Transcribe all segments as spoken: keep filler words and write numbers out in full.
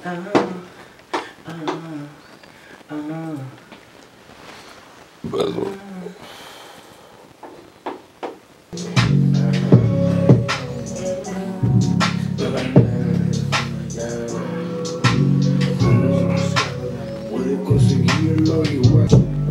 Ah, ah, ah. Perdón. Puede conseguirlo igual.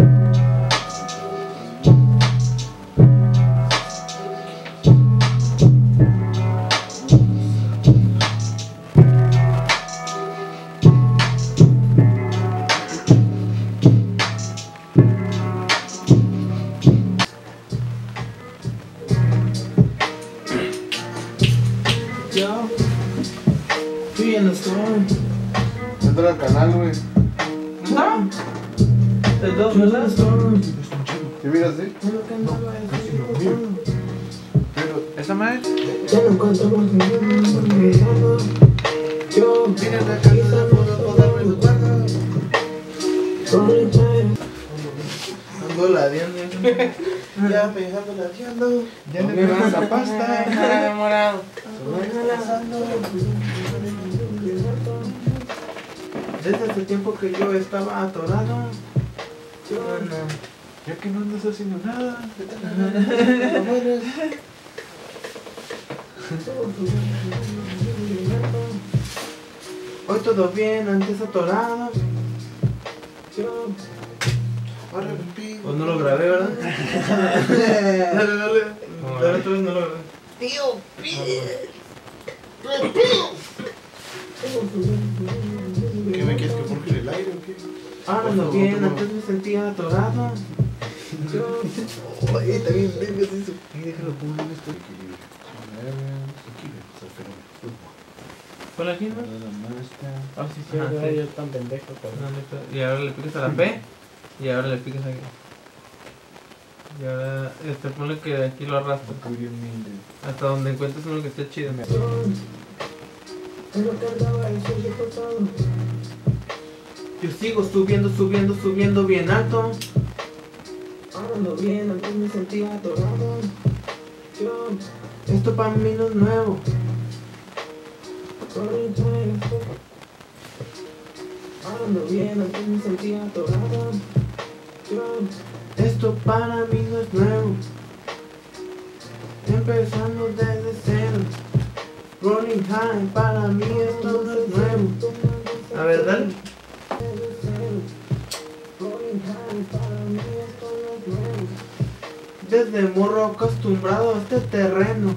Yo estoy en el store. Entra al canal, güey. ¿No? El dos, ¿verdad? ¿Qué miras, sí? Pero, ¿esa madre? Ya no encontramos ningún yo Mira la camisa, puedo darme el guarda. ando ladeando. Ya pensando ladeando. Ya le pegas la pasta. Nada enamorado. Desde hace tiempo que yo estaba atorado. Yo no. Ya que no andas haciendo nada. Hoy todo bien, antes atorado. Yo. Ahora el pico. Pues no lo grabé, ¿verdad? Dale, dale. Dale, otra vez no lo grabé. Tío, pide. ¿Qué me quieres que forje el aire o qué? Ah, ando bien, antes me sentía atorado. Yo. Oye, está bien, venga, eso. Y déjalo poner en esto. ¿Fue la quinta? Ah, sí, sí, Ajá, ahora sí. yo tan pendejo, pero... No, no, y ahora le picas a la P. Y ahora le picas aquí. Y ahora, este, ponle que de aquí lo arrastras. Hasta donde encuentres uno que esté chido. Yo sigo subiendo, subiendo, subiendo bien alto. Ahora ando bien, antes me sentía atorado. Yo, esto para mí no es nuevo. Ahora ando bien, antes me sentía atorado. Yo, esto para mí no es nuevo. Empezando desde cero. Running high, para mí esto no es nuevo. A ver, dale. Desde morro acostumbrado a este terreno.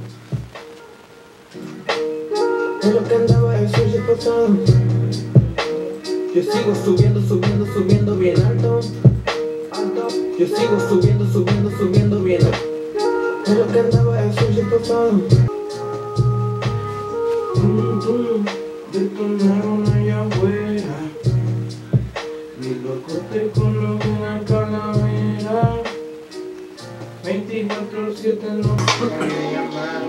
En lo que andaba eso ya pasado. Yo sigo subiendo, subiendo, subiendo bien alto. Alto. Yo sigo subiendo, subiendo, subiendo bien alto. En lo que andaba eso ya pasado. Tum, tum, de tu nuevo no hay afuera. Mi loco te coloca en la calavera. veinticuatro siete no me llamar.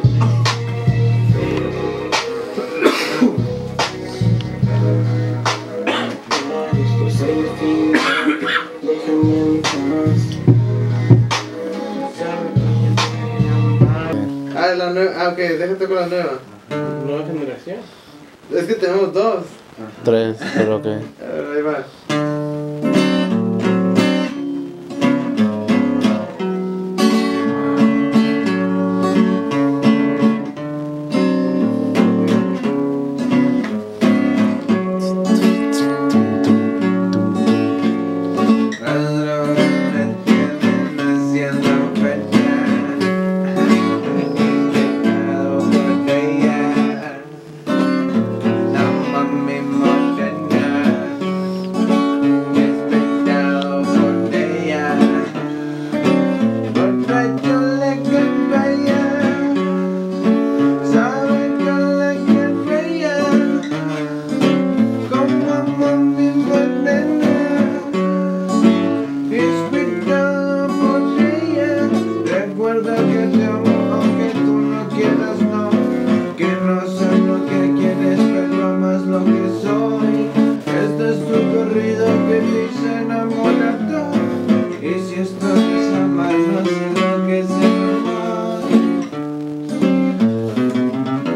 Ah, la nueva. Ah, ok, déjate con la nueva. ¿Nueva generación? Es que tenemos dos. Tres, pero ok. A ver, ahí va.